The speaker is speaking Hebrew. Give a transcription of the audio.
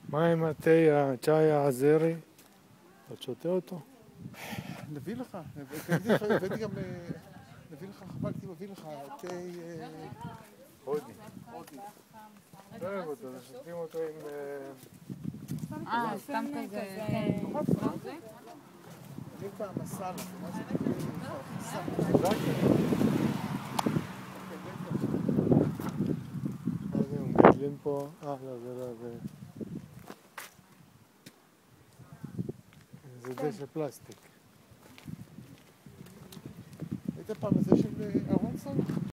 מה עם התה, הצ'אי העזרי? אתה שותה אותו? נביא לך, הבאתי גם, נביא לך, חבלתי, מביא לך, תה... הודי. לא אוהב אותו, שותים אותו עם... סתם כזה, כן. נביא פעם מסאלה, מה זה מסאלה? אז הם מגדלים פה... לא, זה... זה דשא פלסטיק. היית פעם הזה של אהרונסון?